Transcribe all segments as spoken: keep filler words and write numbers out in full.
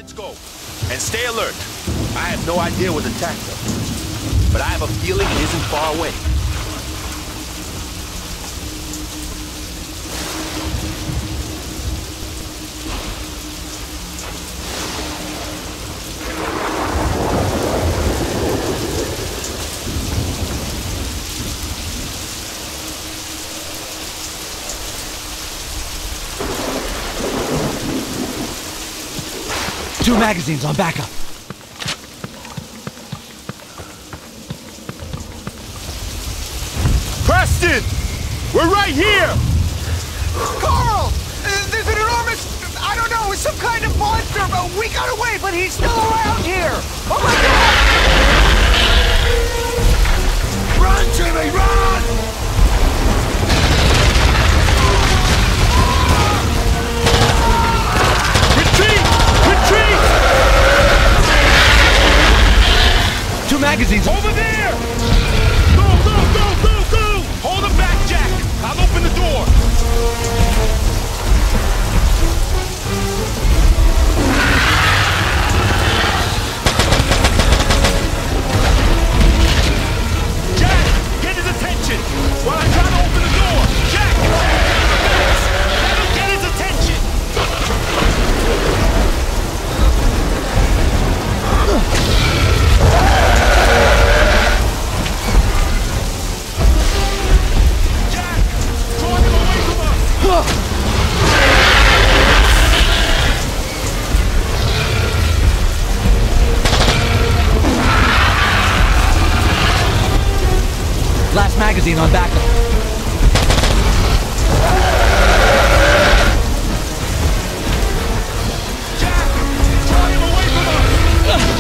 Let's go. And stay alert. I have no idea what attacked them, but I have a feeling it isn't far away. Two magazines on backup. Preston! We're right here! Carl! Uh, there's an enormous, I don't know, some kind of monster, but we got away, but he's still around here! Oh my God! Run, Jimmy, run! Two magazines. Over there! Go, go, go, go, go! Hold him back, Jack! I'll open the door! Jack! Get his attention! While I try to open the door! Jack! Get the fence! That'll get his attention! Last magazine on backup. Jack! Draw him away from us!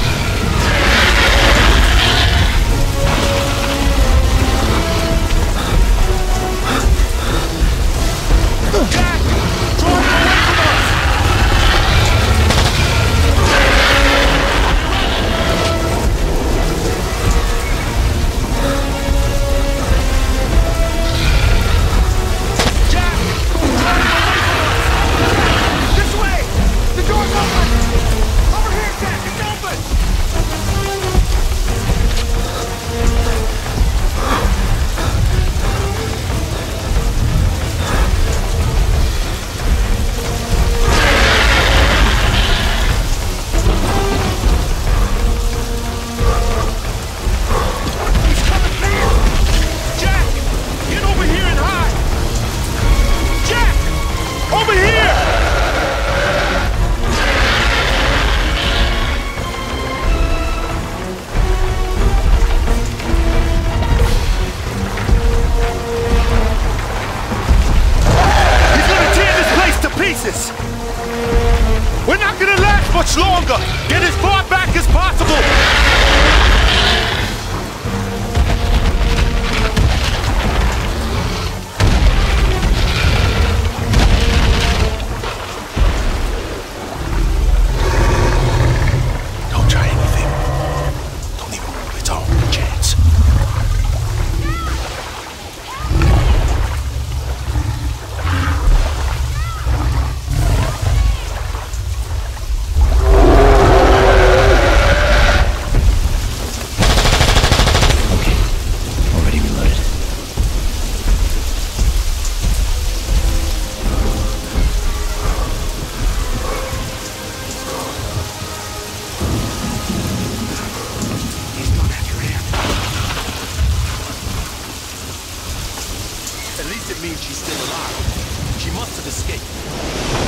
Jack! Draw him away from us! We're not gonna last much longer! Get as far back as possible! Don't try anything. Don't even move. It's our only chance. At least it means she's still alive. She must have escaped.